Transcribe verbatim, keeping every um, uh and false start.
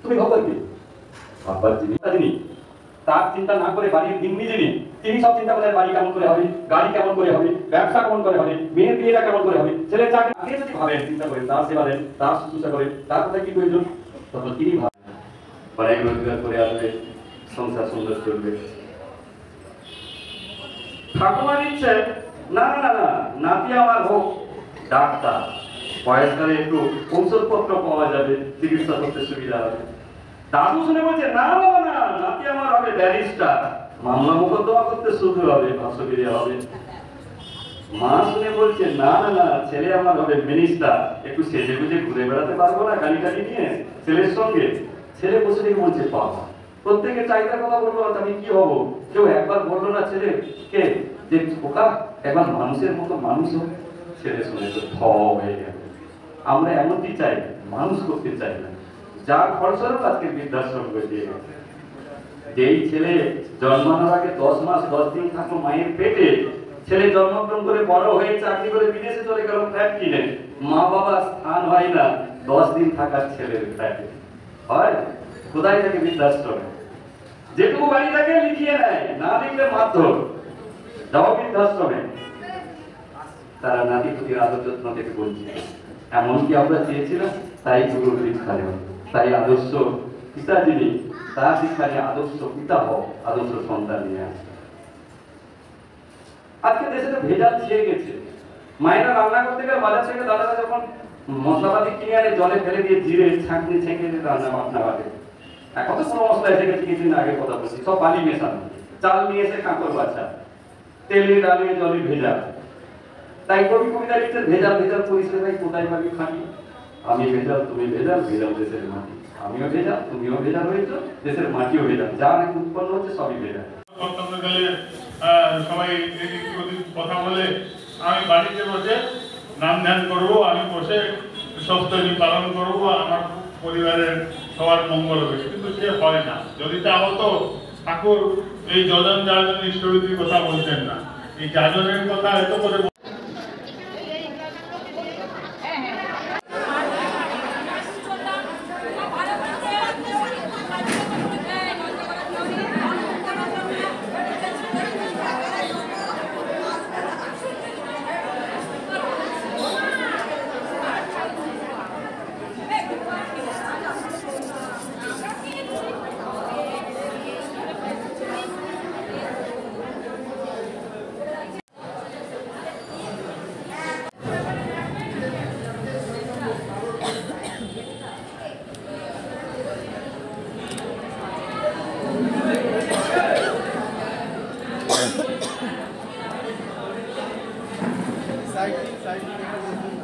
তুমি ভাববার কি ভাববার যিনি যিনি তার চিন্তা না করে বাড়ির দিননি যিনি তিনি সব চিন্তা করেন বাড়ি কেমন করে হবে, গাড়ি কেমন করে হবে, ব্যবসা কেমন করে হবে, মেয়ের বিয়েটা কেমন করে হবে, ছেলের চাকরি আগে যদি ভাবেন, চিন্তা করেন, তার সেবা দেন, তার শুশ্রূষা করেন, তার কথা কি প্রয়োজন, তখন তিনি ভাবেন অনেক রোজগার করে আসবে, সংসার সুন্দর চলবে। ঠাকুমা দিচ্ছে না না না, নাতি আমার হোক ডাক্তার, বয়সকালে একটু ঔষধপত্র পাওয়া যাবে, চিকিৎসা করতে সুবিধা হবে। দাদু শুনে বলছে না বাবা না, নাতি আমার হবে ব্যারিস্টার, মামলা মোকদ্দমা করতে শুধু হবে, ভাষ্যবিরে হবে। মা শুনে বলছে না না না, ছেলে আমার হবে মিনিস্টার, একটু সেজে গুজে ঘুরে বেড়াতে পারবো না গাড়ি গাড়ি নিয়ে ছেলের সঙ্গে। ছেলে বসে থেকে বলছে বাবা, প্রত্যেকে চাহিদার কথা বলবো, আমি কি হবো? কেউ একবার বললো না ছেলে কে যে খোকা একবার মানুষের মতো মানুষ হোক। ছেলে শুনে তো থ হয়ে গেল। আমরা এমনটি চাই, মানুষ করতে চাই না, যার ফলস্বরূপ আজকে বৃদ্ধাশ্রম গজিয়ে গেছে। যেই ছেলে জন্মানোর আগে দশ মাস দশ দিন থাকলো মায়ের পেটে, ছেলে জন্মগ্রহণ করে বড় হয়ে চাকরি করে বিদেশে চলে গেল ফ্ল্যাট কিনে, মা বাবার স্থান হয় না দশ দিন থাকার ছেলের ফ্ল্যাটে, হয় কোথায় থাকে বৃদ্ধাশ্রমে। যেটুকু বাড়ি থাকে লিখিয়ে নেয়, না লিখলে মারধর, যাও বৃদ্ধাশ্রমে। তারা নাতি পুতির আদর যত্ন থেকে বলছে, এমনকি আমরা চেয়েছিলাম, তাই গুরুর দীক্ষা নেওয়া, তাই আদর্শ পিতা যিনি তার দীক্ষা নিয়ে আদর্শ পিতা হও, আদর্শ সন্তান নিয়ে আসে। আজকে দেশে তো ভেজাল ছেয়ে গেছে। মায়েরা রান্না করতে গেলে বাজার থেকে দাদারা যখন মশলাপাতি কিনে আনে জলে ফেলে দিয়ে জিরে ছাঁকনি ছেঁকে রান্না বান্না বাটে। এখন তো কোনো মশলা এসে গেছে, কিছুদিন আগে কথা বলছি, সব পানি মেশানো, চাল নিয়ে এসে কাঁকড় বাছা, তেলে ডালে জলে ভেজা। তাই কবি কবিতা লিখছে ভেজাল ভেজাল পরিষেবাই কোথায় পাবি খাঁটি, আমি ভেজাল তুমি ভেজাল, ভেজাল দেশের মাটি, আমিও ভেজাল তুমিও ভেজাল হয়েছ, দেশের মাটিও ভেজাল, যা নাকি উৎপন্ন হচ্ছে সবই ভেজাল। সবাই কথা বলে আমি বাড়িতে বসে নাম ধ্যান করবো, আমি বসে সপ্তমী পালন করবো, আমার পরিবারের সবার মঙ্গল হবে, কিন্তু সে হয় না। যদি তা হতো ঠাকুর এই যজন যাজন ইষ্টবিধির কথা বলতেন না, এই যাজনের কথা এত করে Side, side.